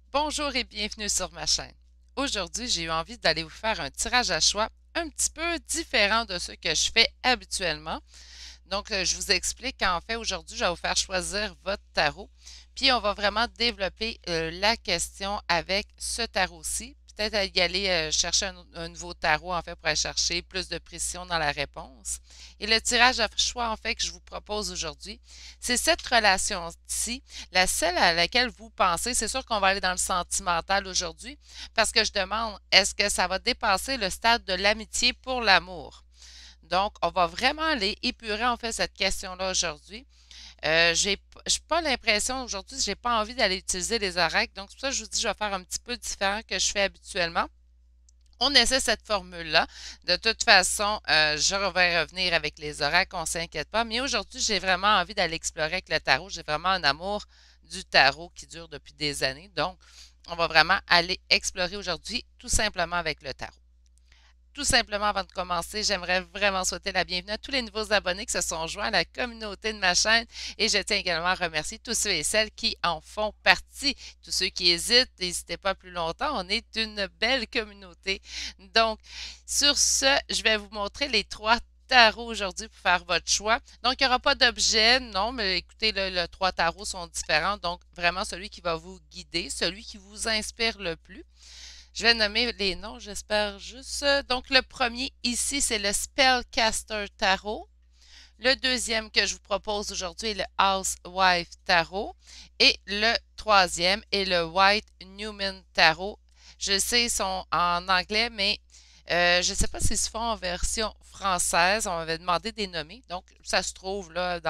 Bonjour et bienvenue sur ma chaîne. Aujourd'hui, j'ai eu envie d'aller vous faire un tirage à choix un petit peu différent de ce que je fais habituellement. Donc, je vous explique qu'en fait, aujourd'hui, je vais vous faire choisir votre tarot. Puis, on va vraiment développer la question avec ce tarot-ci. Peut-être y aller chercher un nouveau tarot, en fait, pour aller chercher plus de précision dans la réponse. Et le tirage à choix, en fait, que je vous propose aujourd'hui, c'est cette relation-ci, la seule à laquelle vous pensez. C'est sûr qu'on va aller dans le sentimental aujourd'hui, parce que je demande, est-ce que ça va dépasser le stade de l'amitié pour l'amour? Donc, on va vraiment aller épurer en fait cette question-là aujourd'hui. J'ai pas l'impression aujourd'hui, j'ai pas envie d'aller utiliser les oracles. Donc, c'est pour ça que je vous dis, je vais faire un petit peu différent que je fais habituellement. On essaie cette formule-là. De toute façon, je vais revenir avec les oracles, on ne s'inquiète pas. Mais aujourd'hui, j'ai vraiment envie d'aller explorer avec le tarot. J'ai vraiment un amour du tarot qui dure depuis des années. Donc, on va vraiment aller explorer aujourd'hui tout simplement avec le tarot. Tout simplement, avant de commencer, j'aimerais vraiment souhaiter la bienvenue à tous les nouveaux abonnés qui se sont joints à la communauté de ma chaîne et je tiens également à remercier tous ceux et celles qui en font partie. Tous ceux qui hésitent, n'hésitez pas plus longtemps, on est une belle communauté. Donc, sur ce, je vais vous montrer les trois tarots aujourd'hui pour faire votre choix. Donc, il n'y aura pas d'objet, non, mais écoutez, les trois tarots sont différents. Donc, vraiment celui qui va vous guider, celui qui vous inspire le plus. Je vais nommer les noms, j'espère juste. Donc, le premier ici, c'est le Spellcaster Tarot. Le deuxième que je vous propose aujourd'hui est le Housewife Tarot. Et le troisième est le White Newman Tarot. Je sais, ils sont en anglais, mais je ne sais pas s'ils se font en version française. On m'avait demandé des nommés. Donc, ça se trouve là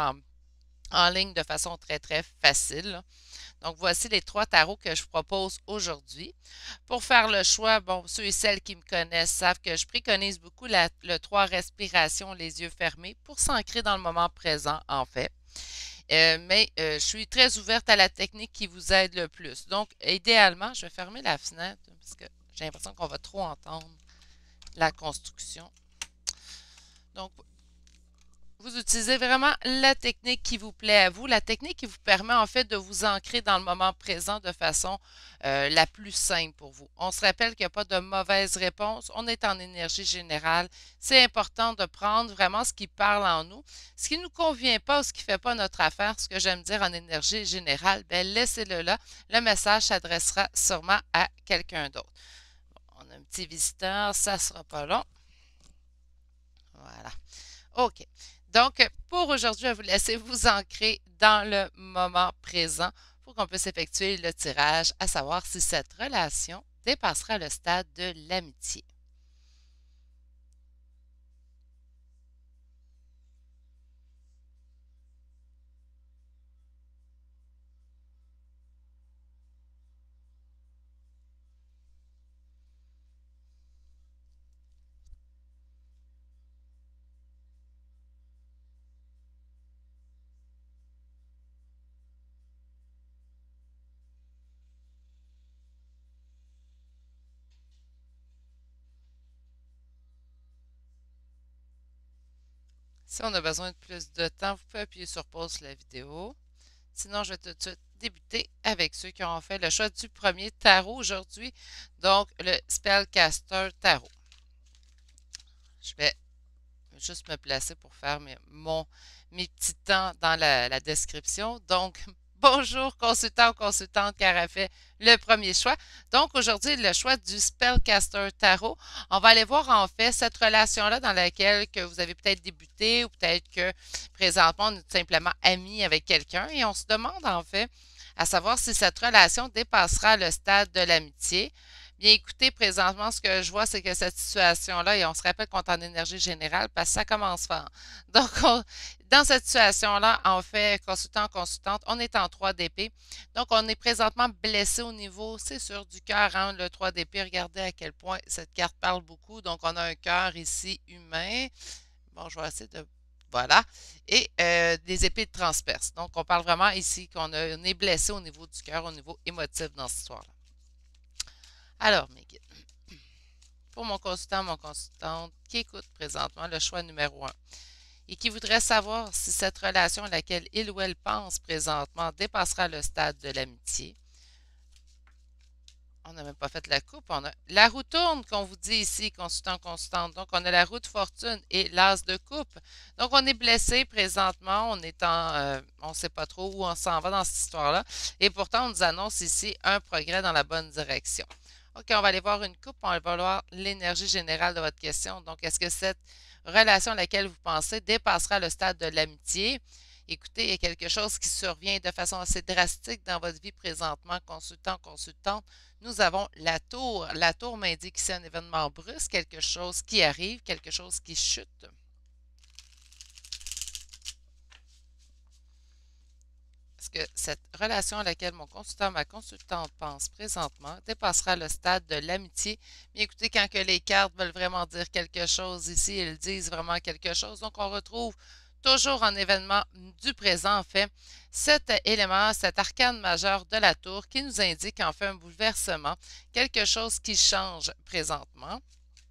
en ligne de façon très, très facile, là. Donc, voici les trois tarots que je vous propose aujourd'hui. Pour faire le choix, bon, ceux et celles qui me connaissent savent que je préconise beaucoup le 3 respirations, les yeux fermés, pour s'ancrer dans le moment présent, en fait. Mais je suis très ouverte à la technique qui vous aide le plus. Donc, idéalement, je vais fermer la fenêtre parce que j'ai l'impression qu'on va trop entendre la construction. Donc, vous utilisez vraiment la technique qui vous plaît à vous, la technique qui vous permet en fait de vous ancrer dans le moment présent de façon la plus simple pour vous. On se rappelle qu'il n'y a pas de mauvaise réponse, on est en énergie générale. C'est important de prendre vraiment ce qui parle en nous. Ce qui ne nous convient pas ou ce qui ne fait pas notre affaire, ce que j'aime dire en énergie générale, ben laissez-le là. Le message s'adressera sûrement à quelqu'un d'autre. Bon, on a un petit visiteur, ça ne sera pas long. Voilà. OK. Donc, pour aujourd'hui, je vais vous laisser vous ancrer dans le moment présent pour qu'on puisse effectuer le tirage, à savoir si cette relation dépassera le stade de l'amitié. Si on a besoin de plus de temps, vous pouvez appuyer sur pause sur la vidéo. Sinon, je vais tout de suite débuter avec ceux qui ont fait le choix du premier tarot aujourd'hui, donc le Spellcaster Tarot. Je vais juste me placer pour faire mes petits temps dans la description. Donc, bonjour consultant ou consultante qui aura fait le premier choix. Donc, aujourd'hui, le choix du Spellcaster Tarot. On va aller voir en fait cette relation-là dans laquelle que vous avez peut-être débuté ou peut-être que présentement, on est tout simplement amis avec quelqu'un et on se demande en fait à savoir si cette relation dépassera le stade de l'amitié. Bien, écoutez, présentement, ce que je vois, c'est que cette situation-là, et on se rappelle qu'on est en énergie générale parce que ça commence fort. Donc, dans cette situation-là, en fait, consultant, consultante, on est en 3 d'épée. Donc, on est présentement blessé au niveau, c'est sûr, du cœur, hein, le 3 d'épée. Regardez à quel point cette carte parle beaucoup. Donc, on a un cœur ici humain. Bon, je vais essayer de... Voilà. Et des épées de transperce. Donc, on parle vraiment ici on est blessé au niveau du cœur, au niveau émotif dans cette histoire-là. Alors, mes guides, pour mon consultant, mon consultante qui écoute présentement le choix numéro un et qui voudrait savoir si cette relation à laquelle il ou elle pense présentement dépassera le stade de l'amitié, On n'a même pas fait la coupe. On a la roue tourne qu'on vous dit ici, consultant, consultante. Donc, on a la roue de fortune et l'as de coupe. Donc, on est blessé présentement. On ne sait pas trop où on s'en va dans cette histoire-là. Et pourtant, on nous annonce ici un progrès dans la bonne direction. OK, on va aller voir une coupe. On va voir l'énergie générale de votre question. Donc, est-ce que cette relation à laquelle vous pensez dépassera le stade de l'amitié? Écoutez, il y a quelque chose qui survient de façon assez drastique dans votre vie présentement, consultant, consultante. Nous avons la tour. La tour m'indique ici un événement brusque, quelque chose qui arrive, quelque chose qui chute. Est-ce que cette relation à laquelle mon consultant, ma consultante pense présentement dépassera le stade de l'amitié? Mais écoutez, quand que les cartes veulent vraiment dire quelque chose ici, elles disent vraiment quelque chose. Donc, on retrouve toujours en événement du présent, en fait, cet élément, cet arcane majeur de la tour qui nous indique en fait un bouleversement, quelque chose qui change présentement.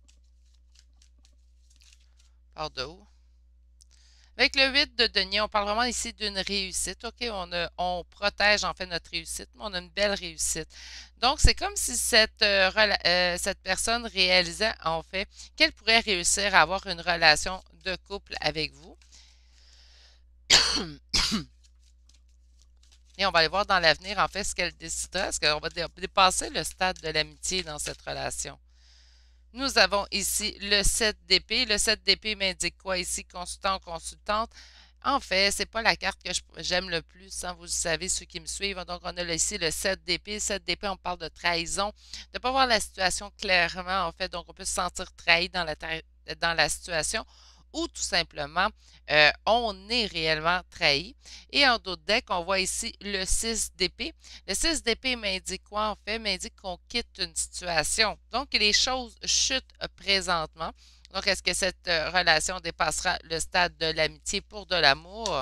Par de haut. Avec le 8 de denier, on parle vraiment ici d'une réussite. OK, on protège en fait notre réussite, mais on a une belle réussite. Donc, c'est comme si cette personne réalisait en fait qu'elle pourrait réussir à avoir une relation de couple avec vous. Et on va aller voir dans l'avenir, en fait, ce qu'elle décidera. Est-ce qu'on va dépasser le stade de l'amitié dans cette relation? Nous avons ici le 7 d'épée. Le 7 d'épée m'indique quoi ici, consultant ou consultante? En fait, c'est pas la carte que j'aime le plus, hein, vous le savez, ceux qui me suivent. Donc, on a ici le 7 d'épée. Le 7 d'épée, on parle de trahison, de ne pas voir la situation clairement, en fait. Donc, on peut se sentir trahi dans la situation ou tout simplement, on est réellement trahi. Et en d'autres decks, on voit ici le 6 d'épée. Le 6 d'épée m'indique quoi en fait? M'indique qu'on quitte une situation. Donc, les choses chutent présentement. Donc, est-ce que cette relation dépassera le stade de l'amitié pour de l'amour?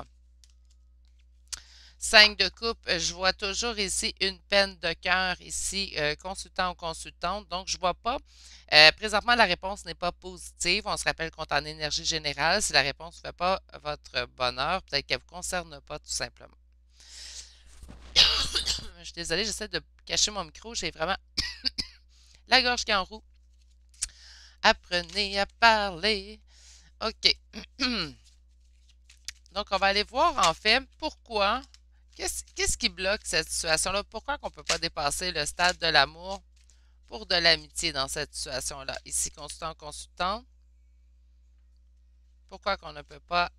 5 de coupe, je vois toujours ici une peine de cœur, ici, consultant ou consultante. Donc, je ne vois pas. Présentement, la réponse n'est pas positive. On se rappelle qu'on est en énergie générale. Si la réponse ne fait pas votre bonheur, peut-être qu'elle ne vous concerne pas tout simplement. Je suis désolée, j'essaie de cacher mon micro. J'ai vraiment la gorge qui est en roue. Apprenez à parler. OK. Donc, on va aller voir en fait pourquoi. Qu'est-ce qui bloque cette situation-là? Pourquoi on ne peut pas dépasser le stade de l'amour pour de l'amitié dans cette situation-là? Ici, consultant, consultant. Pourquoi qu'on ne peut pas?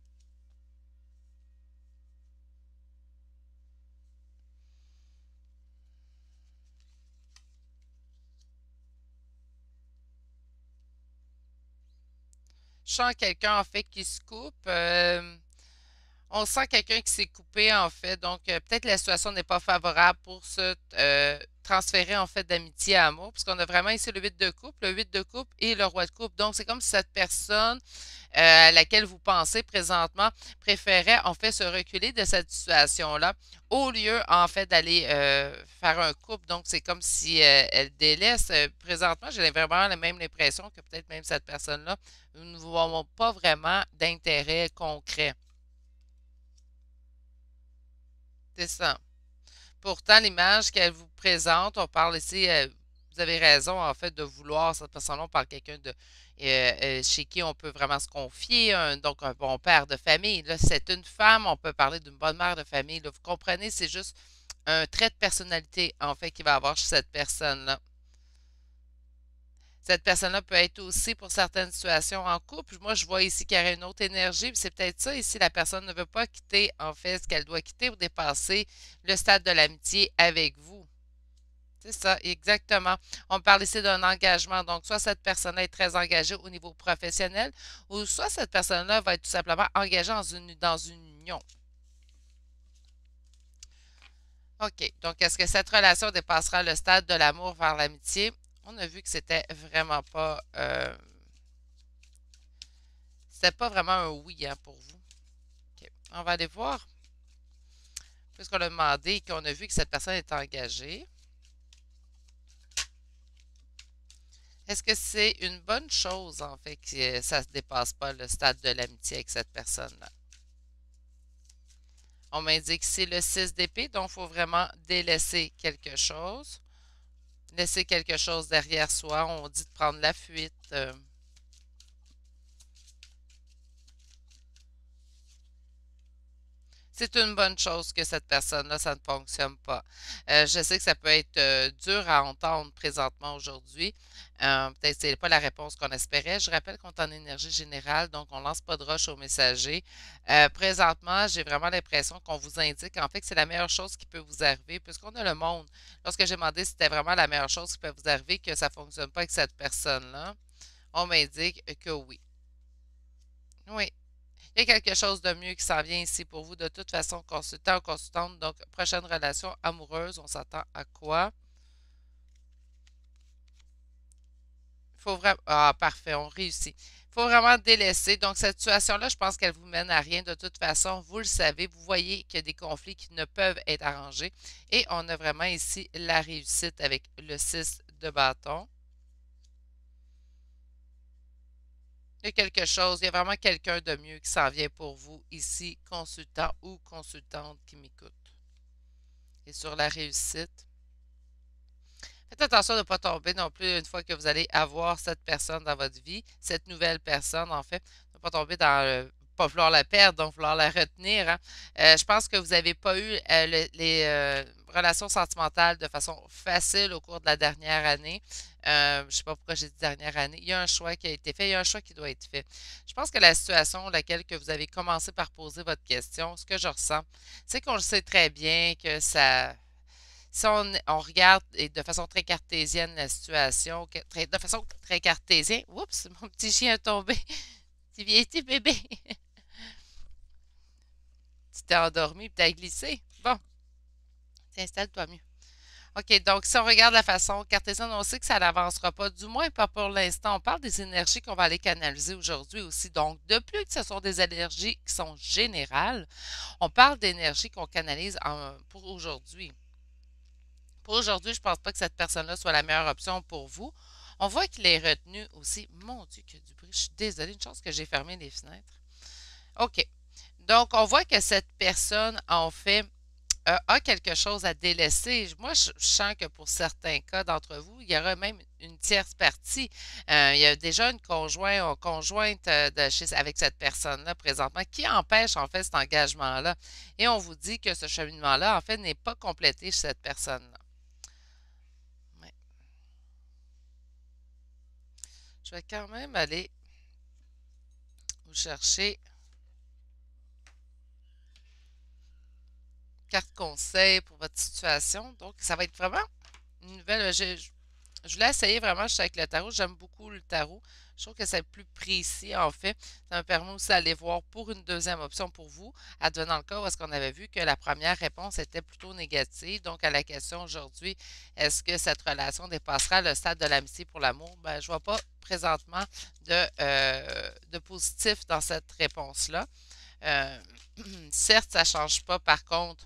Je sens quelqu'un en fait qui se coupe. On sent quelqu'un qui s'est coupé en fait. Donc, peut-être la situation n'est pas favorable pour se transférer en fait d'amitié à amour, puisqu'on a vraiment ici le 8 de coupe et le roi de coupe. Donc, c'est comme si cette personne à laquelle vous pensez présentement préférait en fait se reculer de cette situation-là au lieu en fait d'aller faire un couple. Donc, c'est comme si elle délaisse. Présentement, j'ai vraiment la même impression que peut-être même cette personne-là, nous ne voyons pas vraiment d'intérêt concret. C'est ça. Pourtant, l'image qu'elle vous présente, on parle ici, vous avez raison en fait de vouloir cette personne-là, on parle de quelqu'un chez qui on peut vraiment se confier, donc un bon père de famille. Là, c'est une femme, on peut parler d'une bonne mère de famille. Là, vous comprenez, c'est juste un trait de personnalité en fait qu'il va avoir chez cette personne-là. Cette personne-là peut être aussi pour certaines situations en couple. Moi, je vois ici qu'il y aurait une autre énergie, puis c'est peut-être ça ici, la personne ne veut pas quitter en fait ce qu'elle doit quitter ou dépasser le stade de l'amitié avec vous. C'est ça, exactement. On parle ici d'un engagement. Donc, soit cette personne-là est très engagée au niveau professionnel, ou soit cette personne-là va être tout simplement engagée dans une union. OK. Donc, est-ce que cette relation dépassera le stade de l'amour vers l'amitié? On a vu que c'était pas vraiment un oui hein, pour vous. OK. On va aller voir, puisqu'on a demandé et qu'on a vu que cette personne est engagée. Est-ce que c'est une bonne chose, en fait, que ça ne dépasse pas le stade de l'amitié avec cette personne-là? On m'indique que c'est le 6 d'épée, donc il faut vraiment délaisser quelque chose. laisser quelque chose derrière soi. On dit de prendre la fuite. C'est une bonne chose que cette personne-là, ça ne fonctionne pas. Je sais que ça peut être dur à entendre présentement aujourd'hui. Peut-être que ce n'est pas la réponse qu'on espérait. Je rappelle qu'on est en énergie générale, donc on ne lance pas de roche au messager. Présentement, j'ai vraiment l'impression qu'on vous indique en fait que c'est la meilleure chose qui peut vous arriver, puisqu'on a le monde. Lorsque j'ai demandé si c'était vraiment la meilleure chose qui peut vous arriver, que ça ne fonctionne pas avec cette personne-là, on m'indique que oui. Oui. Il y a quelque chose de mieux qui s'en vient ici pour vous. De toute façon, consultant ou consultante. Donc, prochaine relation amoureuse, on s'attend à quoi? Il faut vraiment. Ah, parfait, on réussit. Il faut vraiment délaisser. Donc, cette situation-là, je pense qu'elle vous mène à rien. De toute façon, vous le savez, vous voyez qu'il y a des conflits qui ne peuvent être arrangés. Et on a vraiment ici la réussite avec le 6 de bâton. Il y a quelque chose, il y a vraiment quelqu'un de mieux qui s'en vient pour vous ici, consultant ou consultante qui m'écoute. Et sur la réussite, faites attention de ne pas tomber non plus une fois que vous allez avoir cette personne dans votre vie, cette nouvelle personne en fait, de ne pas tomber dans pas vouloir la perdre, donc vouloir la retenir. Hein. Je pense que vous n'avez pas eu les relations sentimentales de façon facile au cours de la dernière année. Je ne sais pas pourquoi j'ai dit dernière année. Il y a un choix qui a été fait, il y a un choix qui doit être fait. Je pense que la situation laquelle que vous avez commencé par poser votre question, ce que je ressens, c'est qu'on le sait très bien que ça si on regarde et de façon très cartésienne la situation, de façon très cartésienne, oups, mon petit chien est tombé. Tu viens, petit bébé. Tu t'es endormi et t'as glissé. Bon, installe-toi mieux. OK, donc si on regarde la façon cartésienne, on sait que ça n'avancera pas, du moins pas pour l'instant. On parle des énergies qu'on va aller canaliser aujourd'hui aussi. Donc, de plus que ce sont des énergies qui sont générales, on parle d'énergie qu'on canalise pour aujourd'hui. Pour aujourd'hui, je ne pense pas que cette personne-là soit la meilleure option pour vous. On voit qu'il est retenu aussi. Mon Dieu, qu'il y a du bruit. Je suis désolée. Une chance que j'ai fermé les fenêtres. OK. Donc, on voit que cette personne, en fait, a quelque chose à délaisser. Moi, je sens que pour certains cas d'entre vous, il y aura même une tierce partie. Il y a déjà une conjointe avec cette personne-là présentement qui empêche en fait cet engagement-là. Et on vous dit que ce cheminement-là, en fait, n'est pas complété chez cette personne-là. Ouais. Je vais quand même aller vous chercher carte conseil pour votre situation. Donc, ça va être vraiment une nouvelle. Je voulais essayer vraiment juste avec le tarot. J'aime beaucoup le tarot. Je trouve que c'est plus précis, en fait. Ça me permet aussi d'aller voir pour une deuxième option pour vous, advenant le cas où est-ce qu'on avait vu que la première réponse était plutôt négative. Donc, à la question aujourd'hui, est-ce que cette relation dépassera le stade de l'amitié pour l'amour? Ben, je ne vois pas présentement de positif dans cette réponse-là. Euh, certes, ça ne change pas, par contre,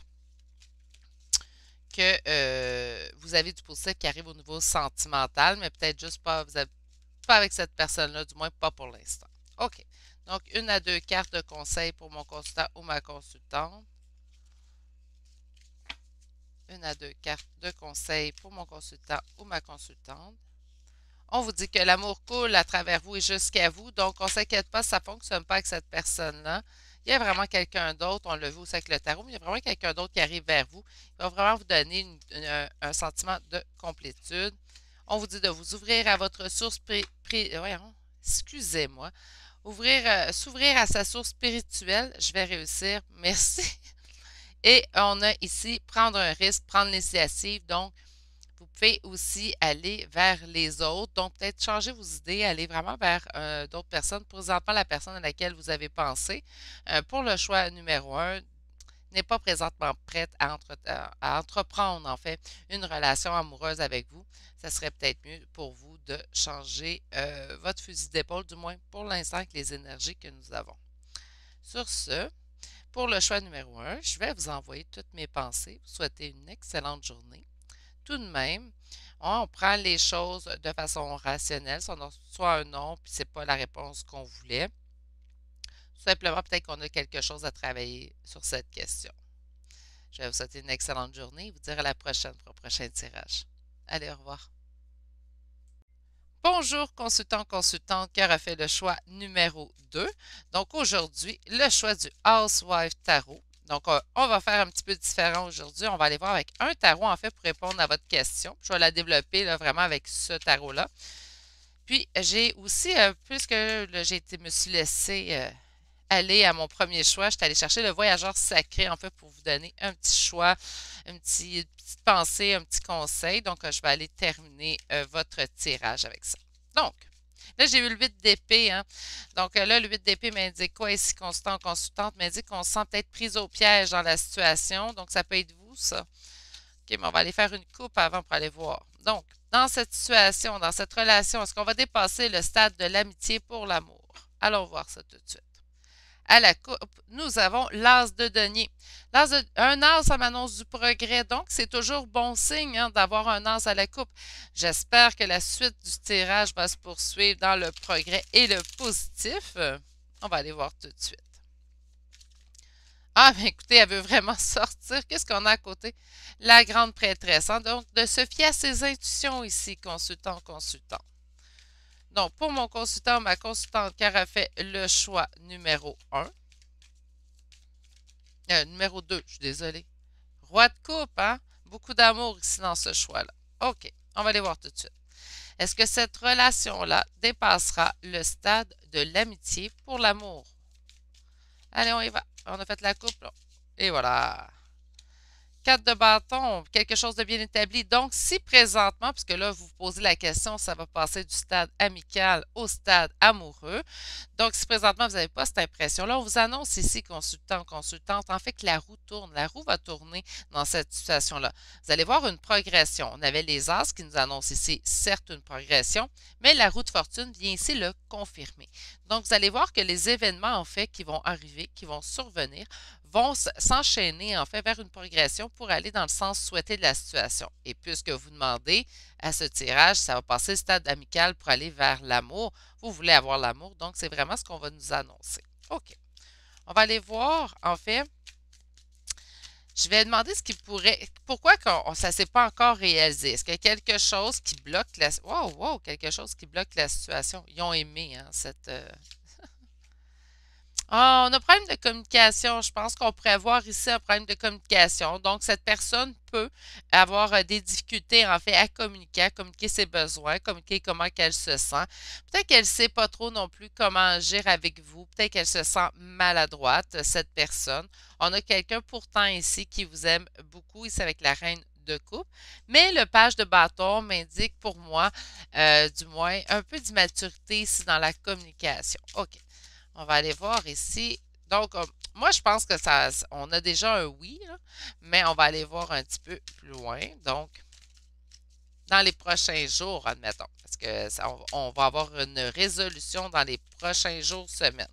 que vous avez du positif qui arrive au niveau sentimental, mais peut-être juste pas, vous avez, pas avec cette personne-là, du moins pas pour l'instant. OK. Donc, une à deux cartes de conseil pour mon consultant ou ma consultante. Une à deux cartes de conseil pour mon consultant ou ma consultante. On vous dit que l'amour coule à travers vous et jusqu'à vous, donc on ne s'inquiète pas, ça ne fonctionne pas avec cette personne-là. Il y a vraiment quelqu'un d'autre, on l'a vu aussi avec le tarot, mais il y a vraiment quelqu'un d'autre qui arrive vers vous. Il va vraiment vous donner un sentiment de complétude. On vous dit de vous ouvrir à votre source voyons, excusez-moi. S'ouvrir à sa source spirituelle. Je vais réussir. Merci. Et on a ici prendre un risque, prendre l'initiative. Donc, vous pouvez aussi aller vers les autres. Donc, peut-être changer vos idées, aller vraiment vers d'autres personnes. Présentement, la personne à laquelle vous avez pensé pour le choix numéro un n'est pas présentement prête à entreprendre, en fait, une relation amoureuse avec vous. Ça serait peut-être mieux pour vous de changer votre fusil d'épaule, du moins pour l'instant, avec les énergies que nous avons. Sur ce, pour le choix numéro un, je vais vous envoyer toutes mes pensées. Vous souhaitez une excellente journée. Tout de même, on prend les choses de façon rationnelle. Si on a soit un non, puis c'est pas la réponse qu'on voulait. Tout simplement, peut-être qu'on a quelque chose à travailler sur cette question. Je vais vous souhaiter une excellente journée et vous dire à la prochaine pour un prochain tirage. Allez, au revoir. Bonjour consultant, consultante qui aura fait le choix numéro 2. Donc aujourd'hui, le choix du Housewife Tarot. Donc on va faire un petit peu différent aujourd'hui. On va aller voir avec un tarot en fait pour répondre à votre question. Je vais la développer là, vraiment avec ce tarot-là. Puis j'ai aussi, puisque me suis laissée aller à mon premier choix, je suis allée chercher le voyageur sacré en fait pour vous donner un petit choix, une petite pensée, un petit conseil. Donc je vais aller terminer votre tirage avec ça. Donc, là, j'ai eu le 8 d'épée. Hein? Donc là, le 8 d'épée m'indique quoi ici, consultant, consultante? M'indique qu'on se sent peut-être prise au piège dans la situation. Donc, ça peut être vous, ça. OK, mais on va aller faire une coupe avant pour aller voir. Donc, dans cette situation, dans cette relation, est-ce qu'on va dépasser le stade de l'amitié pour l'amour? Allons voir ça tout de suite. À la coupe, nous avons l'as de denier. Un as, ça m'annonce du progrès, donc c'est toujours bon signe hein, d'avoir un as à la coupe. J'espère que la suite du tirage va se poursuivre dans le progrès et le positif. On va aller voir tout de suite. Ah, mais écoutez, elle veut vraiment sortir. Qu'est-ce qu'on a à côté? La grande prêtresse. Hein? Donc, de se fier à ses intuitions ici, consultant, consultant. Donc, pour mon consultant, ma consultante qui aura fait le choix numéro 1. Numéro 2, je suis désolée. Roi de coupe, hein? Beaucoup d'amour ici dans ce choix-là. OK, on va aller voir tout de suite. Est-ce que cette relation-là dépassera le stade de l'amitié pour l'amour? Allez, on y va. On a fait la coupe, là. Et voilà. 4 de bâton, quelque chose de bien établi. Donc, si présentement, puisque là, vous vous posez la question, ça va passer du stade amical au stade amoureux. Donc, si présentement, vous n'avez pas cette impression-là, on vous annonce ici, consultant, consultante, en fait que la roue tourne. La roue va tourner dans cette situation-là. Vous allez voir une progression. On avait les as qui nous annoncent ici, certes, une progression, mais la roue de fortune vient ici le confirmer. Donc, vous allez voir que les événements, en fait, qui vont arriver, qui vont survenir, vont s'enchaîner en fait vers une progression pour aller dans le sens souhaité de la situation. Et puisque vous demandez à ce tirage, ça va passer le stade amical pour aller vers l'amour. Vous voulez avoir l'amour, donc c'est vraiment ce qu'on va nous annoncer. OK. On va aller voir, en fait, je vais demander ce qui pourrait, pourquoi ça ne s'est pas encore réalisé. Est-ce qu'il y a quelque chose qui bloque la, wow, quelque chose qui bloque la situation. Ils ont aimé hein, cette, ah, on a un problème de communication. Je pense qu'on pourrait avoir ici un problème de communication. Donc, cette personne peut avoir des difficultés, en fait, à communiquer ses besoins, communiquer comment qu'elle se sent. Peut-être qu'elle ne sait pas trop non plus comment agir avec vous. Peut-être qu'elle se sent maladroite, cette personne. On a quelqu'un pourtant ici qui vous aime beaucoup, ici avec la reine de coupe. Mais le page de bâton m'indique pour moi, du moins, un peu d'immaturité ici dans la communication. OK. On va aller voir ici. Donc, moi, je pense que ça, on a déjà un oui, là, mais on va aller voir un petit peu plus loin. Donc, dans les prochains jours, admettons, parce que on va avoir une résolution dans les prochains jours, semaines.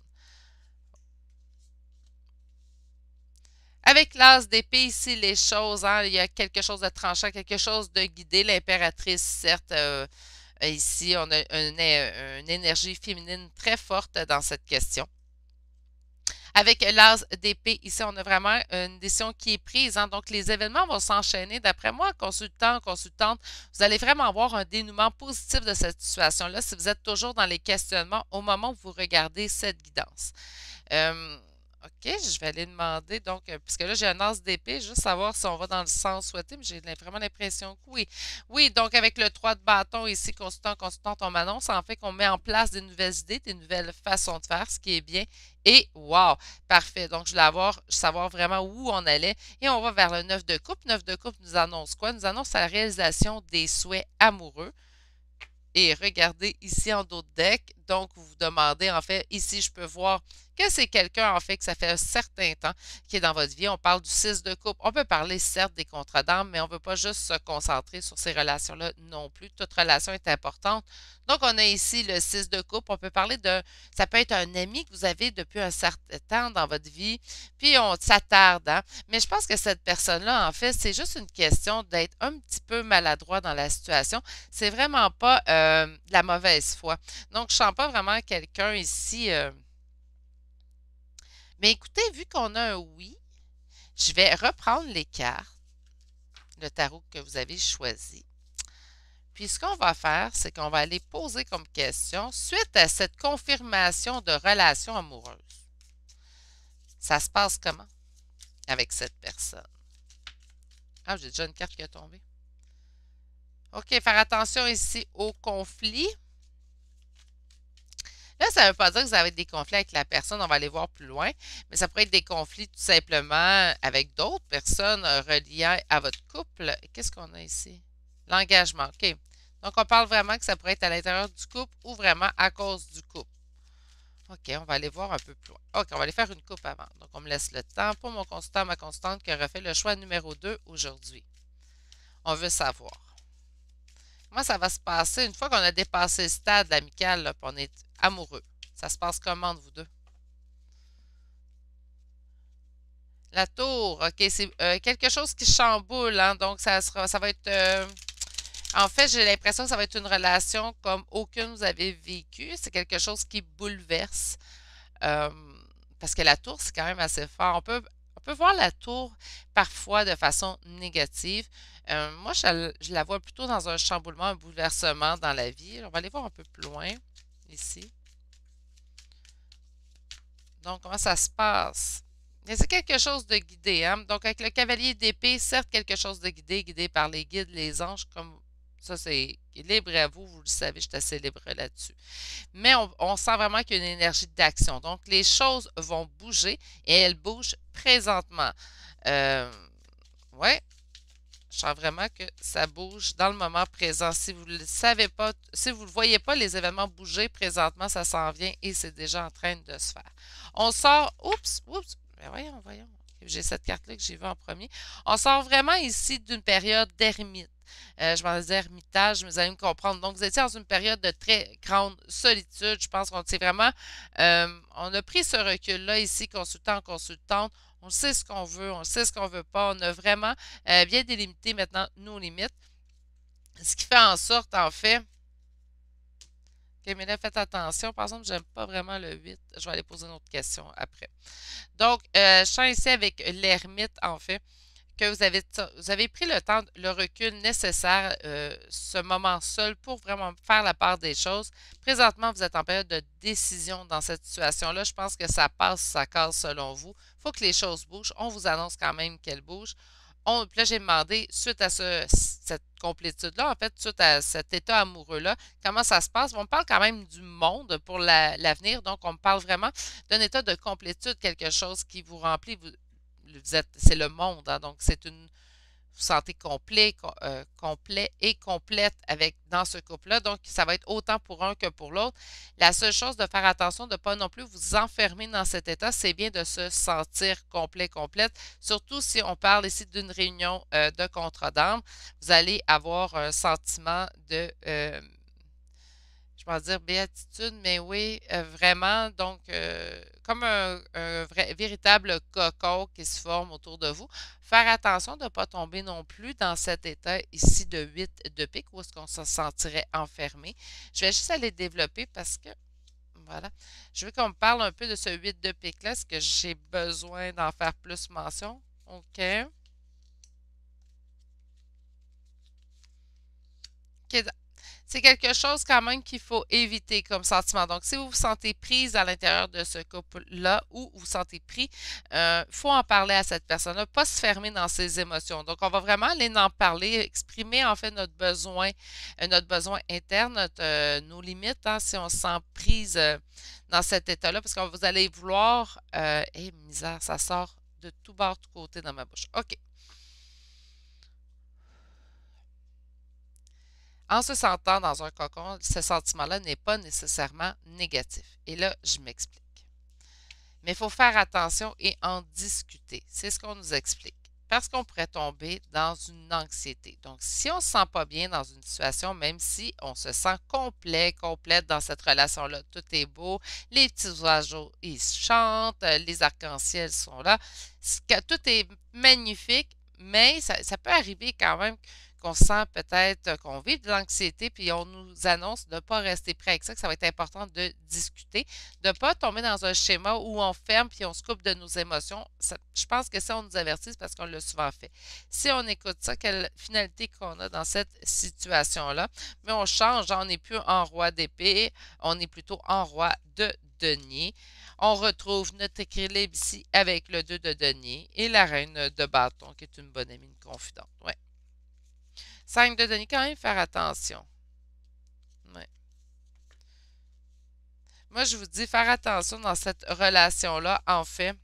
Avec l'as d'épée ici, les choses, hein, il y a quelque chose de tranchant, quelque chose de guidé. L'impératrice, certes, ici, on a une énergie féminine très forte dans cette question. Avec l'as d'épée, ici, on a vraiment une décision qui est prise. Hein. Donc, les événements vont s'enchaîner. D'après moi, consultant, consultante, vous allez vraiment avoir un dénouement positif de cette situation-là si vous êtes toujours dans les questionnements au moment où vous regardez cette guidance. OK, je vais aller demander, donc, puisque là, j'ai un as d'épée, juste savoir si on va dans le sens souhaité, mais j'ai vraiment l'impression que oui. Oui, donc, avec le 3 de bâton ici, consultant, consultante, on m'annonce en fait qu'on met en place des nouvelles idées, des nouvelles façons de faire, ce qui est bien. Et, wow, parfait. Donc, je voulais savoir vraiment où on allait. Et on va vers le 9 de coupe. 9 de coupe nous annonce quoi? Nous annonce la réalisation des souhaits amoureux. Et regardez ici en dos de deck. Donc, vous vous demandez, en fait, ici, je peux voir que c'est quelqu'un, en fait, que ça fait un certain temps qui est dans votre vie. On parle du 6 de coupe. On peut parler, certes, des contrats d'âme, mais on ne veut pas juste se concentrer sur ces relations-là non plus. Toute relation est importante. Donc, on a ici le 6 de coupe. On peut parler ça peut être un ami que vous avez depuis un certain temps dans votre vie, puis on s'attarde, hein? Mais je pense que cette personne-là, en fait, c'est juste une question d'être un petit peu maladroit dans la situation. C'est vraiment pas de la mauvaise foi. Donc, je ne sens pas vraiment quelqu'un ici. Mais écoutez, vu qu'on a un oui, je vais reprendre les cartes, le tarot que vous avez choisi. Puis ce qu'on va faire, c'est qu'on va aller poser comme question, suite à cette confirmation de relation amoureuse, ça se passe comment avec cette personne? Ah, j'ai déjà une carte qui est tombée. OK, faire attention ici au conflit. Là, ça ne veut pas dire que vous avez des conflits avec la personne, on va aller voir plus loin, mais ça pourrait être des conflits tout simplement avec d'autres personnes reliées à votre couple. Qu'est-ce qu'on a ici? L'engagement, OK. Donc, on parle vraiment que ça pourrait être à l'intérieur du couple ou vraiment à cause du couple. OK, on va aller voir un peu plus loin. OK, on va aller faire une coupe avant. Donc, on me laisse le temps pour mon consultant, ma constante qui aurait fait le choix numéro 2 aujourd'hui. On veut savoir. Comment ça va se passer une fois qu'on a dépassé le stade amical, et on est amoureux? Ça se passe comment entre vous deux? La tour, OK, c'est quelque chose qui chamboule, hein, donc ça va être... en fait, j'ai l'impression que ça va être une relation comme aucune vous avez vécue. C'est quelque chose qui bouleverse. euh, Parce que la tour, c'est quand même assez fort. On peut voir la tour parfois de façon négative. Moi, je la vois plutôt dans un chamboulement, un bouleversement dans la vie. On va aller voir un peu plus loin ici. Donc, comment ça se passe? C'est quelque chose de guidé, hein? Donc, avec le cavalier d'épée, certes, quelque chose de guidé, guidé par les guides, les anges, comme ça, c'est libre à vous, vous le savez, je suis assez libre là-dessus. Mais on sent vraiment qu'il y a une énergie d'action. Donc, les choses vont bouger et elles bougent présentement. Ouais, je sens vraiment que ça bouge dans le moment présent. Si vous ne le savez pas, si vous ne voyez pas les événements bouger présentement, ça s'en vient et c'est déjà en train de se faire. On sort, oups, mais voyons. J'ai cette carte-là que j'ai vue en premier. On sort vraiment ici d'une période d'ermite. Je m'en disais ermitage, mais vous allez me comprendre. Donc, vous étiez dans une période de très grande solitude. Je pense qu'on s'est vraiment, on a pris ce recul-là ici, consultant en consultante. On sait ce qu'on veut, on sait ce qu'on veut pas. On a vraiment bien délimité maintenant nos limites. Ce qui fait en sorte, en fait, OK, mais là, faites attention. Par exemple, j'aime pas vraiment le 8. Je vais aller poser une autre question après. Donc, je sens ici avec l'ermite, en fait, que vous avez pris le temps, le recul nécessaire, ce moment seul pour vraiment faire la part des choses. Présentement, vous êtes en période de décision dans cette situation-là. Je pense que ça passe, ça casse selon vous. Il faut que les choses bougent. On vous annonce quand même qu'elles bougent. Puis là, j'ai demandé, suite à cette complétude-là, en fait, suite à cet état amoureux-là, comment ça se passe? On me parle quand même du monde pour l'avenir, donc on me parle vraiment d'un état de complétude, quelque chose qui vous remplit. C'est le monde, hein, donc c'est une vous sentez complet et complète dans ce couple-là. Donc, ça va être autant pour un que pour l'autre. La seule chose de faire attention de ne pas non plus vous enfermer dans cet état, c'est bien de se sentir complet, complète. Surtout si on parle ici d'une réunion de contrat d'âme, vous allez avoir un sentiment de je vais dire béatitude, mais oui, vraiment, donc, comme un véritable cocon qui se forme autour de vous. Faire attention de ne pas tomber non plus dans cet état ici de 8 de pique, où est-ce qu'on se sentirait enfermé. Je vais juste aller développer parce que, voilà, je veux qu'on me parle un peu de ce 8 de pique-là. Est-ce que j'ai besoin d'en faire plus mention? OK. OK, c'est quelque chose quand même qu'il faut éviter comme sentiment. Donc, si vous vous sentez prise à l'intérieur de ce couple-là ou vous vous sentez pris, il faut en parler à cette personne-là, pas se fermer dans ses émotions. Donc, on va vraiment aller en parler, exprimer en fait notre besoin interne, nos limites, hein, si on se sent prise dans cet état-là, parce que vous allez vouloir, misère, ça sort de tout bord, tout côté dans ma bouche. OK. En se sentant dans un cocon, ce sentiment-là n'est pas nécessairement négatif. Et là, je m'explique. Mais il faut faire attention et en discuter. C'est ce qu'on nous explique. Parce qu'on pourrait tomber dans une anxiété. Donc, si on ne se sent pas bien dans une situation, même si on se sent complète dans cette relation-là, tout est beau, les petits oiseaux, ils chantent, les arcs-en-ciel sont là, tout est magnifique, mais ça peut arriver quand même qu'on sent peut-être qu'on vit de l'anxiété, puis on nous annonce de ne pas rester prêt avec ça, que ça va être important de discuter, de ne pas tomber dans un schéma où on ferme puis on se coupe de nos émotions. Je pense que ça, on nous avertit, c'est parce qu'on l'a souvent fait. Si on écoute ça, quelle finalité qu'on a dans cette situation-là? Mais on change, on n'est plus en roi d'épée, on est plutôt en roi de denier. On retrouve notre équilibre ici avec le 2 de denier et la reine de bâton, qui est une bonne amie, une confidente. Ouais. 5 de denier, quand même faire attention. Ouais. Moi, je vous dis, faire attention dans cette relation-là, en fait,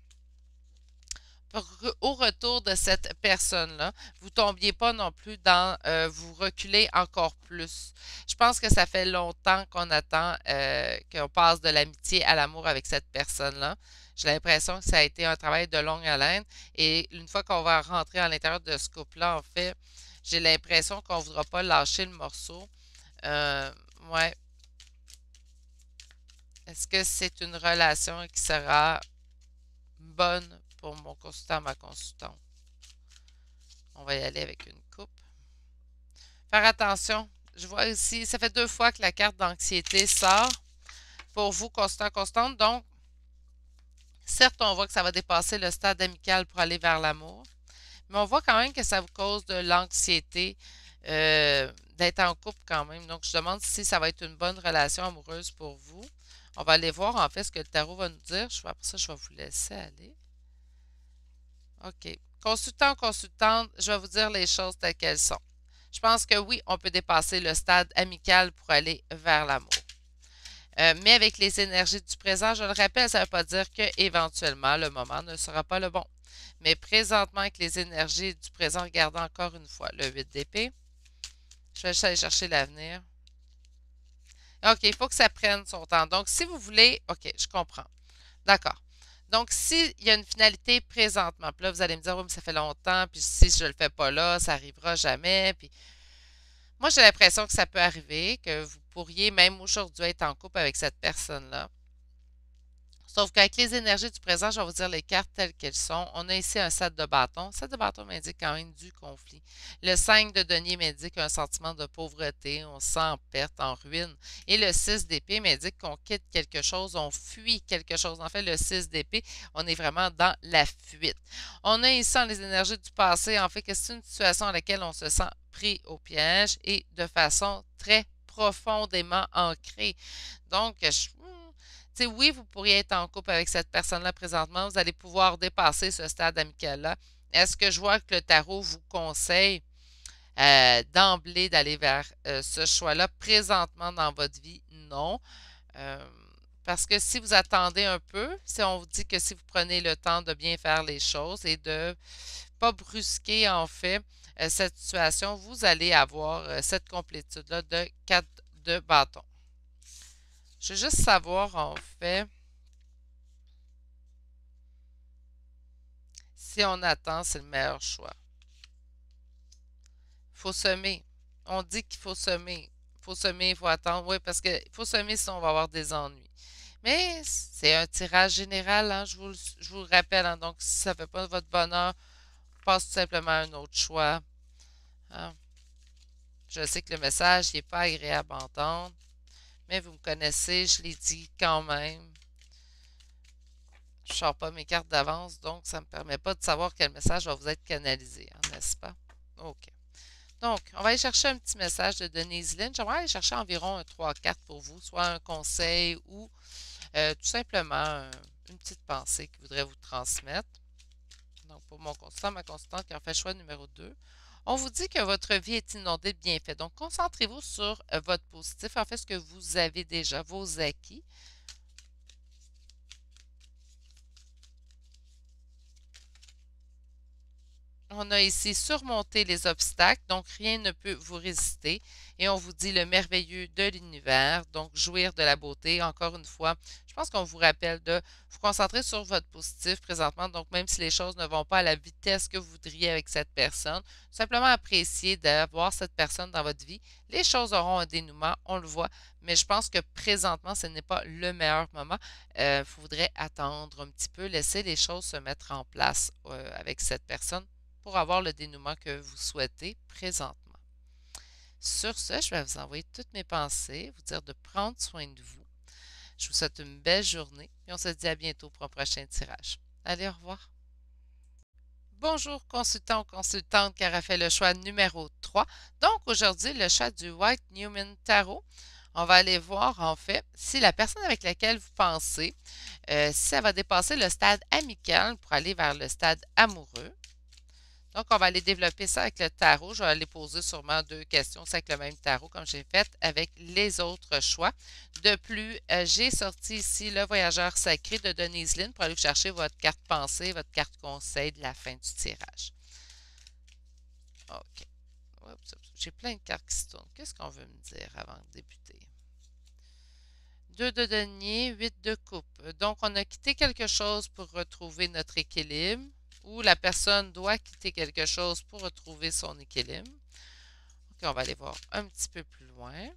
au retour de cette personne-là, vous ne tombiez pas non plus dans vous reculer encore plus. Je pense que ça fait longtemps qu'on attend qu'on passe de l'amitié à l'amour avec cette personne-là. J'ai l'impression que ça a été un travail de longue haleine et une fois qu'on va rentrer à l'intérieur de ce couple-là, en fait, j'ai l'impression qu'on ne voudra pas lâcher le morceau. Euh, ouais. Est-ce que c'est une relation qui sera bonne pour mon consultant, ma consultante? On va y aller avec une coupe. Faire attention. Je vois ici, ça fait 2 fois que la carte d'anxiété sort pour vous, consultant, constante. Donc, certes, on voit que ça va dépasser le stade amical pour aller vers l'amour, mais on voit quand même que ça vous cause de l'anxiété d'être en couple quand même. Donc, je demande si ça va être une bonne relation amoureuse pour vous. On va aller voir en fait ce que le tarot va nous dire. Après ça, je vais vous laisser aller. OK. Consultant, consultante, je vais vous dire les choses telles qu'elles sont. Je pense que oui, on peut dépasser le stade amical pour aller vers l'amour. Mais avec les énergies du présent, je le rappelle, ça ne veut pas dire que éventuellement le moment ne sera pas le bon. Mais présentement, avec les énergies du présent, regardez encore une fois le 8 d'épée. Je vais juste aller chercher l'avenir. OK, il faut que ça prenne son temps. Donc, si vous voulez, OK, je comprends. D'accord. Donc, s'il y a une finalité présentement, puis là, vous allez me dire, oui, mais ça fait longtemps, puis si je ne le fais pas là, ça n'arrivera jamais. Puis moi, j'ai l'impression que ça peut arriver, que vous pourriez même aujourd'hui être en couple avec cette personne-là. Sauf qu'avec les énergies du présent, je vais vous dire les cartes telles qu'elles sont. On a ici un 7 de bâton. Le 7 de bâton m'indique quand même du conflit. Le 5 de denier m'indique un sentiment de pauvreté, on se sent en perte, en ruine. Et le 6 d'épée m'indique qu'on quitte quelque chose, on fuit quelque chose. En fait, le 6 d'épée, on est vraiment dans la fuite. On a ici les énergies du passé, en fait, que c'est une situation dans laquelle on se sent pris au piège et de façon très profondément ancrée. Donc, oui, vous pourriez être en couple avec cette personne-là présentement. Vous allez pouvoir dépasser ce stade amical-là. Est-ce que je vois que le tarot vous conseille d'emblée d'aller vers ce choix-là présentement dans votre vie? Non. Euh, Parce que si vous attendez un peu, si on vous dit que si vous prenez le temps de bien faire les choses et de ne pas brusquer en fait cette situation, vous allez avoir cette complétude-là de 4 de bâton. Je veux juste savoir, en fait, si on attend, c'est le meilleur choix. Il faut semer. On dit qu'il faut semer. Il faut semer, il faut attendre. Oui, parce qu'il faut semer sinon on va avoir des ennuis. Mais c'est un tirage général, hein, je vous le rappelle. Hein, donc, si ça ne fait pas votre bonheur, passe tout simplement à un autre choix. Hein. Je sais que le message n'est pas agréable à entendre, mais vous me connaissez, je l'ai dit quand même. Je ne sors pas mes cartes d'avance, donc ça ne me permet pas de savoir quel message va vous être canalisé, hein, n'est-ce pas? OK. Donc, on va aller chercher un petit message de Denise Lynn. J'aimerais aller chercher environ un 3-4 pour vous, soit un conseil ou tout simplement une petite pensée qu'il voudrait vous transmettre. Donc, pour mon consultant, ma consultante qui en fait choix numéro 2. On vous dit que votre vie est inondée de bienfaits. Donc, concentrez-vous sur votre positif, en fait, ce que vous avez déjà, vos acquis. On a ici surmonter les obstacles, donc rien ne peut vous résister. Et on vous dit le merveilleux de l'univers, donc jouir de la beauté. Encore une fois, je pense qu'on vous rappelle de vous concentrer sur votre positif présentement. Donc, même si les choses ne vont pas à la vitesse que vous voudriez avec cette personne, simplement apprécier d'avoir cette personne dans votre vie. Les choses auront un dénouement, on le voit, mais je pense que présentement, ce n'est pas le meilleur moment. Il faudrait attendre un petit peu, laisser les choses se mettre en place avec cette personne pour avoir le dénouement que vous souhaitez présentement. Sur ce, je vais vous envoyer toutes mes pensées, vous dire de prendre soin de vous. Je vous souhaite une belle journée et on se dit à bientôt pour un prochain tirage. Allez, au revoir. Bonjour consultant ou consultante qui aura fait le choix numéro 3. Donc aujourd'hui, le choix du White Newman Tarot. On va aller voir en fait si la personne avec laquelle vous pensez, si elle va dépasser le stade amical pour aller vers le stade amoureux. Donc, on va aller développer ça avec le tarot. Je vais aller poser sûrement 2 questions. C'est avec le même tarot comme j'ai fait avec les autres choix. De plus, j'ai sorti ici le voyageur sacré de Denise Lynn pour aller chercher votre carte pensée, votre carte conseil de la fin du tirage. OK. J'ai plein de cartes qui se tournent. Qu'est-ce qu'on veut me dire avant de débuter? 2 de denier, 8 de coupe. Donc, on a quitté quelque chose pour retrouver notre équilibre ou la personne doit quitter quelque chose pour retrouver son équilibre. OK, on va aller voir un petit peu plus loin.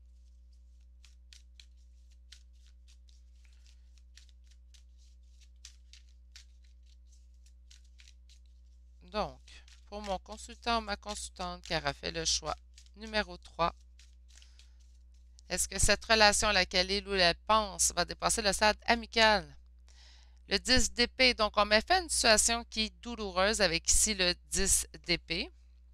Donc, pour mon consultant ou ma consultante qui aura fait le choix numéro 3, est-ce que cette relation à laquelle il ou elle pense va dépasser le stade amical? Le 10 d'épée, donc on met fin à une situation qui est douloureuse avec ici le 10 d'épée.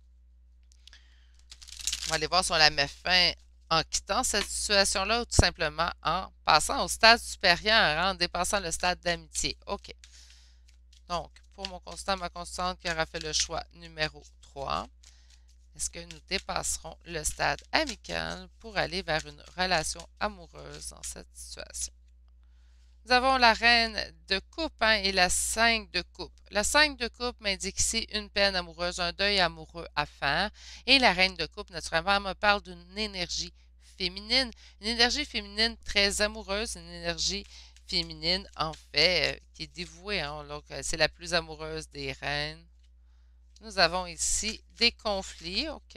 On va aller voir si on la met fin en quittant cette situation-là ou tout simplement en passant au stade supérieur, en dépassant le stade d'amitié. OK. Donc, pour mon consultant, ma consultante qui aura fait le choix numéro 3, est-ce que nous dépasserons le stade amical pour aller vers une relation amoureuse dans cette situation? Nous avons la reine de coupe et la 5 de coupe. La 5 de coupe m'indique ici une peine amoureuse, un deuil amoureux à faire. Et la reine de coupe, naturellement, me parle d'une énergie féminine. Une énergie féminine très amoureuse, une énergie féminine, en fait, qui est dévouée. Donc, c'est la plus amoureuse des reines. Nous avons ici des conflits, OK.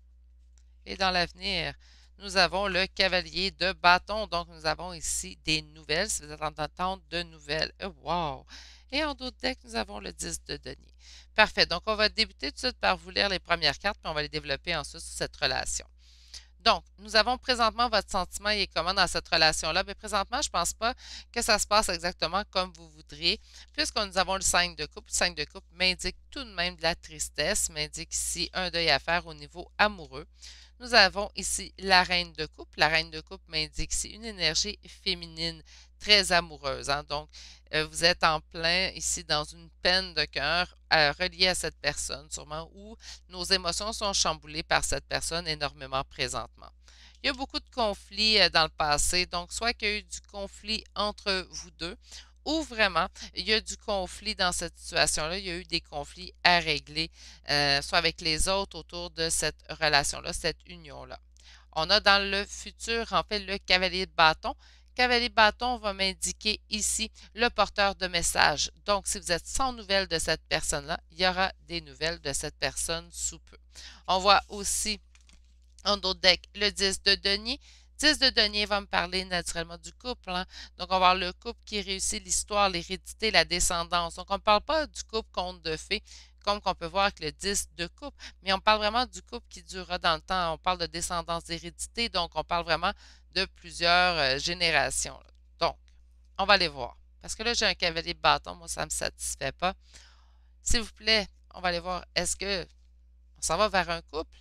Et dans l'avenir, nous avons le cavalier de bâton. Donc, nous avons ici des nouvelles. Si vous êtes en attente de nouvelles. Wow! Et en d'autres decks, nous avons le 10 de denier. Parfait. Donc, on va débuter tout de suite par vous lire les premières cartes, puis on va les développer ensuite sur cette relation. Donc, nous avons présentement votre sentiment, il est comment dans cette relation-là? Bien, présentement, je ne pense pas que ça se passe exactement comme vous voudriez, puisque nous avons le 5 de coupe. Le 5 de coupe m'indique tout de même de la tristesse, m'indique ici un deuil à faire au niveau amoureux. Nous avons ici la reine de coupe. La reine de coupe m'indique ici une énergie féminine très amoureuse. Donc, vous êtes en plein ici dans une peine de cœur reliée à cette personne, sûrement, où nos émotions sont chamboulées par cette personne énormément présentement. Il y a beaucoup de conflits dans le passé, donc soit qu'il y a eu du conflit entre vous deux, ou vraiment, il y a du conflit dans cette situation-là, il y a eu des conflits à régler, soit avec les autres autour de cette relation-là, cette union-là. On a dans le futur, en fait, le cavalier de bâton. Cavalier de bâton va m'indiquer ici le porteur de message. Donc, si vous êtes sans nouvelles de cette personne-là, il y aura des nouvelles de cette personne sous peu. On voit aussi en d'autres decks le 10 de denier. 10 de denier va me parler naturellement du couple. Donc, on va voir le couple qui réussit l'histoire, l'hérédité, la descendance. Donc, on ne parle pas du couple conte de fées, comme qu'on peut voir avec le 10 de coupe, mais on parle vraiment du couple qui durera dans le temps. On parle de descendance d'hérédité, donc on parle vraiment de plusieurs générations. Donc, on va aller voir. Parce que là, j'ai un cavalier de bâton, moi, ça ne me satisfait pas. S'il vous plaît, on va aller voir, est-ce que on s'en va vers un couple?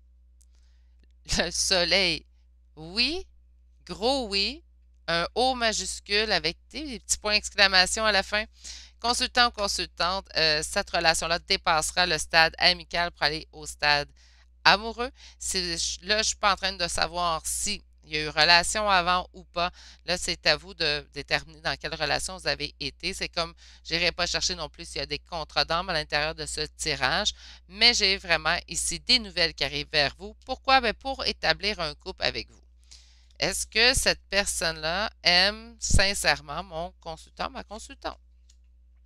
Le soleil, oui, gros oui, un O majuscule avec des petits points d'exclamation à la fin. Consultant ou consultante, cette relation-là dépassera le stade amical pour aller au stade amoureux. Là, je ne suis pas en train de savoir si il y a eu relation avant ou pas. Là, c'est à vous de déterminer dans quelle relation vous avez été. C'est comme, je n'irai pas chercher non plus s'il y a des contrats d'âme à l'intérieur de ce tirage, mais j'ai vraiment ici des nouvelles qui arrivent vers vous. Pourquoi? Bien, pour établir un couple avec vous. Est-ce que cette personne-là aime sincèrement mon consultant, ma consultante?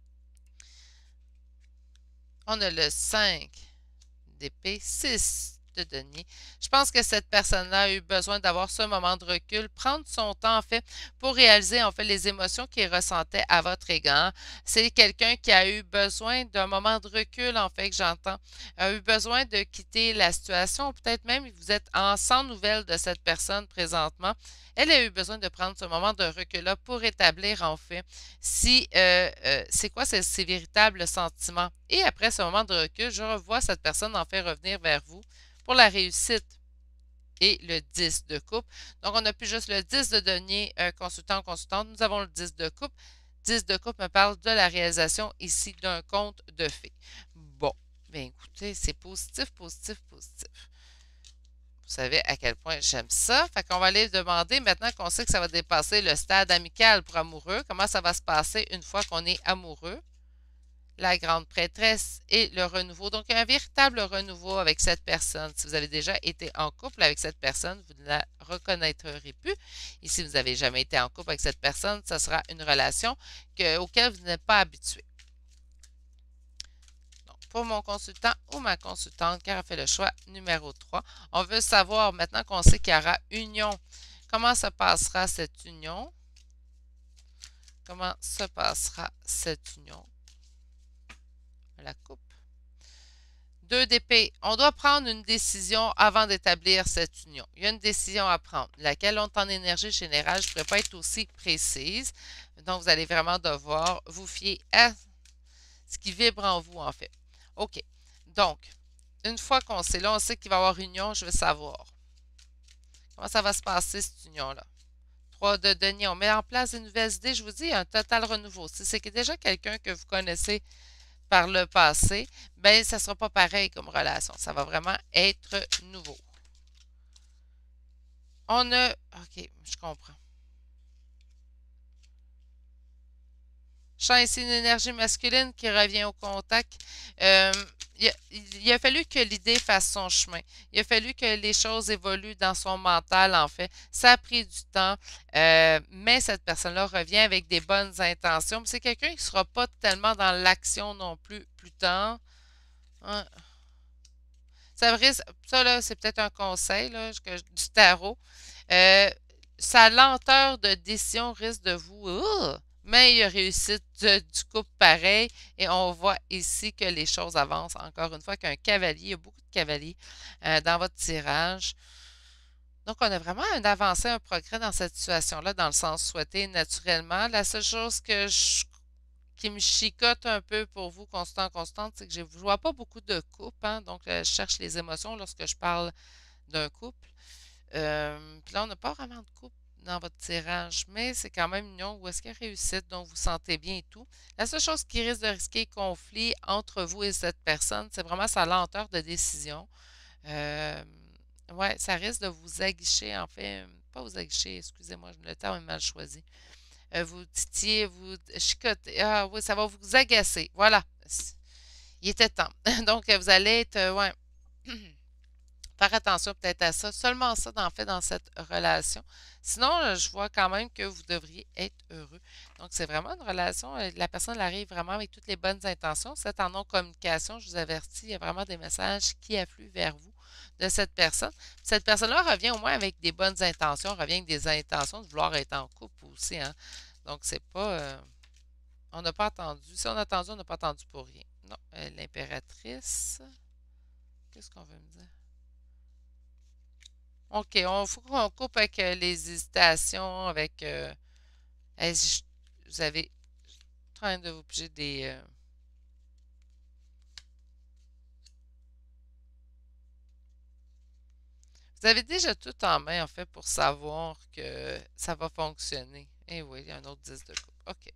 On a le 5 d'épée, 6 de denier. Je pense que cette personne-là a eu besoin d'avoir ce moment de recul, prendre son temps, en fait, pour réaliser, en fait, les émotions qu'il ressentait à votre égard. C'est quelqu'un qui a eu besoin d'un moment de recul, en fait, que j'entends, a eu besoin de quitter la situation, peut-être même vous êtes sans nouvelles de cette personne présentement. Elle a eu besoin de prendre ce moment de recul-là pour établir, en fait, si c'est quoi ses véritables sentiments. Et après ce moment de recul, je revois cette personne en fait revenir vers vous pour la réussite et le 10 de coupe. Donc, on n'a plus juste le 10 de denier consultant consultante, nous avons le 10 de coupe. 10 de coupe me parle de la réalisation ici d'un conte de fées. Bon, bien écoutez, c'est positif, positif, positif. Vous savez à quel point j'aime ça. Fait qu'on va aller demander, maintenant qu'on sait que ça va dépasser le stade amical pour amoureux, comment ça va se passer une fois qu'on est amoureux. La grande prêtresse et le renouveau. Donc, un véritable renouveau avec cette personne. Si vous avez déjà été en couple avec cette personne, vous ne la reconnaîtrez plus. Et si vous n'avez jamais été en couple avec cette personne, ce sera une relation auquel vous n'êtes pas habitué. Donc, pour mon consultant ou ma consultante qui a fait le choix numéro 3, on veut savoir, maintenant qu'on sait qu'il y aura union, comment se passera cette union? Comment se passera cette union? La coupe. 2 d'épée. On doit prendre une décision avant d'établir cette union. Il y a une décision à prendre, laquelle on est en énergie générale. Je ne pourrais pas être aussi précise. Donc, vous allez vraiment devoir vous fier à ce qui vibre en vous, en fait. OK. Donc, une fois qu'on sait, là, on sait qu'il va y avoir union, je veux savoir. Comment ça va se passer, cette union-là? 3 de denier. On met en place de nouvelles idées. Je vous dis, un total renouveau. Si c'est déjà quelqu'un que vous connaissez par le passé, ben ça ne sera pas pareil comme relation. Ça va vraiment être nouveau. On a... OK, je comprends. Je sens ici une énergie masculine qui revient au contact. Il a fallu que l'idée fasse son chemin. Il a fallu que les choses évoluent dans son mental, en fait. Ça a pris du temps, mais cette personne-là revient avec des bonnes intentions. C'est quelqu'un qui ne sera pas tellement dans l'action non plus tard. Hein? Ça là, c'est peut-être un conseil là, du tarot. Sa lenteur de décision risque de vous... mais il y a réussite du couple pareil. Et on voit ici que les choses avancent. Encore une fois, qu'un cavalier, il y a beaucoup de cavaliers dans votre tirage. Donc, on a vraiment un avancé, un progrès dans cette situation-là, dans le sens souhaité naturellement. La seule chose qui me chicote un peu pour vous, constante, c'est que je ne vois pas beaucoup de couples. Hein, donc, je cherche les émotions lorsque je parle d'un couple. Puis là, on n'a pas vraiment de couple dans votre tirage, mais c'est quand même une union où est-ce qu'il y a réussite, donc vous sentez bien et tout. La seule chose qui risque de risquer conflit entre vous et cette personne, c'est vraiment sa lenteur de décision. Ouais, ça risque de vous aguicher, en fait, pas vous aguicher, excusez-moi, le terme est mal choisi. Vous titillez, vous chicotez. Ah oui, ça va vous agacer. Voilà. Il était temps. Donc, vous allez être, ouais, faire attention peut-être à ça. Seulement ça, en fait, dans cette relation. Sinon, je vois quand même que vous devriez être heureux. Donc, c'est vraiment une relation. La personne arrive vraiment avec toutes les bonnes intentions. Vous êtes en non-communication, je vous avertis, il y a vraiment des messages qui affluent vers vous de cette personne. Cette personne-là revient au moins avec des bonnes intentions, revient avec des intentions de vouloir être en couple aussi. Hein. Donc, c'est pas... on n'a pas attendu. Si on a attendu, on n'a pas attendu pour rien. Non, l'impératrice... Qu'est-ce qu'on veut me dire? OK, faut qu'on coupe avec les hésitations, avec... vous avez... en train de vous piger des... vous avez déjà tout en main, en fait, pour savoir que ça va fonctionner. Et oui, il y a un autre 10 de coupe. OK.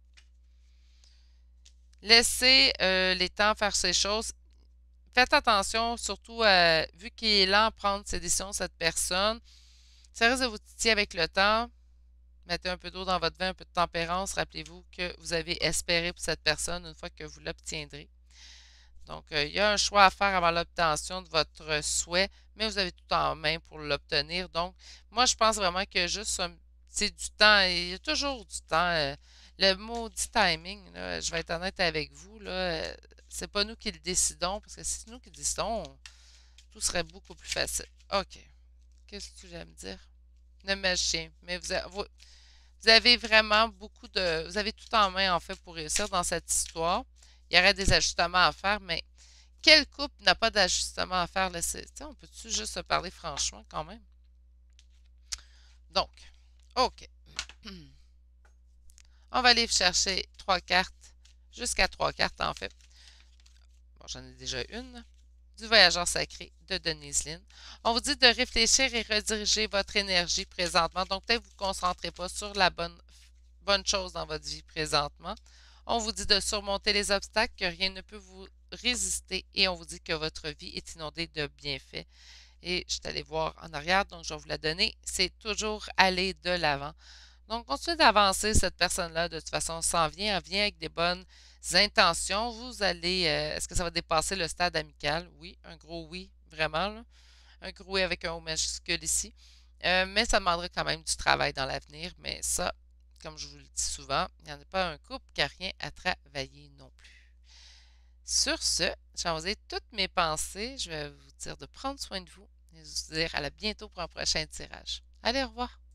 Laissez les temps faire ces choses. Faites attention, surtout vu qu'il est lent à prendre ses décisions, cette personne. Ça risque de vous titiller avec le temps. Mettez un peu d'eau dans votre vin, un peu de tempérance. Rappelez-vous que vous avez espéré pour cette personne une fois que vous l'obtiendrez. Donc, il y a un choix à faire avant l'obtention de votre souhait, mais vous avez tout en main pour l'obtenir. Donc, moi, je pense vraiment que juste c'est du temps. Il y a toujours du temps. Le maudit timing, là, je vais être honnête avec vous, là, c'est pas nous qui le décidons, parce que si c'est nous qui le décidons, tout serait beaucoup plus facile. OK. Qu'est-ce que tu voulais me dire? Le magicien. Mais vous avez vraiment beaucoup de... Vous avez tout en main, en fait, pour réussir dans cette histoire. Il y aurait des ajustements à faire, mais quel couple n'a pas d'ajustement à faire? Là, on peut-tu juste se parler franchement quand même? Donc, OK. On va aller chercher 3 cartes, jusqu'à 3 cartes en fait. Bon, j'en ai déjà une. Du voyageur sacré de Denise Lynn. On vous dit de réfléchir et rediriger votre énergie présentement. Donc, peut-être que vous ne vous concentrez pas sur la bonne chose dans votre vie présentement. On vous dit de surmonter les obstacles, que rien ne peut vous résister et on vous dit que votre vie est inondée de bienfaits. Et je suis allée voir en arrière, donc je vais vous la donner. C'est toujours aller de l'avant. Donc, continuez d'avancer. Cette personne-là, de toute façon, s'en vient. Elle vient avec des bonnes intentions. Vous allez. Est-ce que ça va dépasser le stade amical? Oui, un gros oui, vraiment. Là. Un gros oui avec un O majuscule ici. Mais ça demanderait quand même du travail dans l'avenir. Mais ça, comme je vous le dis souvent, il n'y en a pas un couple qui n'a rien à travailler non plus. Sur ce, je vais vous dire toutes mes pensées. Je vais vous dire de prendre soin de vous et vous dire à bientôt pour un prochain tirage. Allez, au revoir.